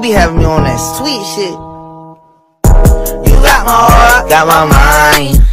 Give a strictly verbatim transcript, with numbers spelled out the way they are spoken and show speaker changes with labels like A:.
A: be having me on that sweet shit. You got my heart, got my mind.